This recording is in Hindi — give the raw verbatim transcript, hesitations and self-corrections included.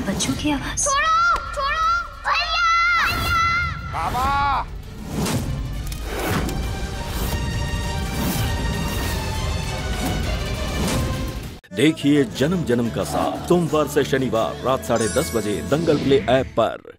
बच्चों की आवाज। छोड़ो छोड़ो भैया। बाबा देखिए जन्म जन्म का साथ सोमवार से शनिवार रात साढ़े दस बजे दंगल प्ले ऐप पर।